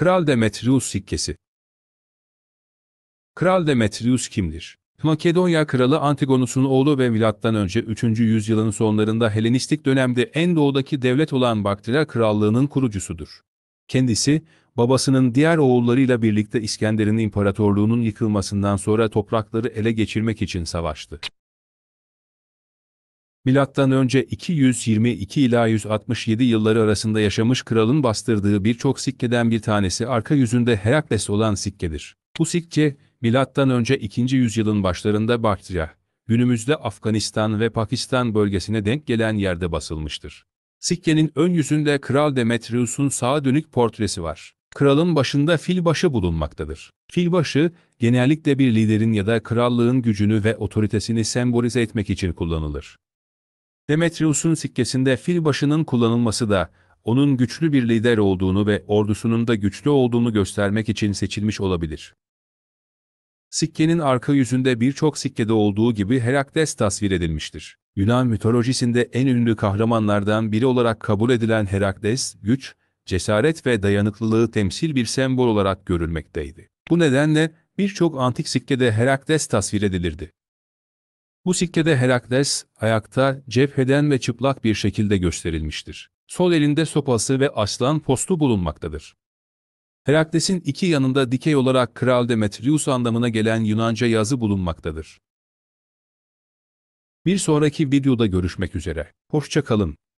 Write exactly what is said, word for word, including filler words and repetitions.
Kral Demetrius sikkesi. Kral Demetrius kimdir? Makedonya kralı Antigonus'un oğlu ve milattan önce üçüncü yüzyılın sonlarında Helenistik dönemde en doğudaki devlet olan Baktria Krallığı'nın kurucusudur. Kendisi, babasının diğer oğullarıyla birlikte İskender'in imparatorluğunun yıkılmasından sonra toprakları ele geçirmek için savaştı. Milattan önce iki yüz yirmi iki ila yüz altmış yedi yılları arasında yaşamış kralın bastırdığı birçok sikkeden bir tanesi arka yüzünde Herakles olan sikkedir. Bu sikke, milattan önce ikinci yüzyılın başlarında Baktria, günümüzde Afganistan ve Pakistan bölgesine denk gelen yerde basılmıştır. Sikkenin ön yüzünde Kral Demetrius'un sağa dönük portresi var. Kralın başında fil başı bulunmaktadır. Fil başı, genellikle bir liderin ya da krallığın gücünü ve otoritesini sembolize etmek için kullanılır. Demetrius'un sikkesinde fil başının kullanılması da, onun güçlü bir lider olduğunu ve ordusunun da güçlü olduğunu göstermek için seçilmiş olabilir. Sikkenin arka yüzünde birçok sikkede olduğu gibi Herakles tasvir edilmiştir. Yunan mitolojisinde en ünlü kahramanlardan biri olarak kabul edilen Herakles, güç, cesaret ve dayanıklılığı temsil bir sembol olarak görülmekteydi. Bu nedenle birçok antik sikkede Herakles tasvir edilirdi. Bu sikkede Herakles, ayakta, cepheden ve çıplak bir şekilde gösterilmiştir. Sol elinde sopası ve aslan postu bulunmaktadır. Herakles'in iki yanında dikey olarak Kral Demetrius anlamına gelen Yunanca yazı bulunmaktadır. Bir sonraki videoda görüşmek üzere. Hoşça kalın.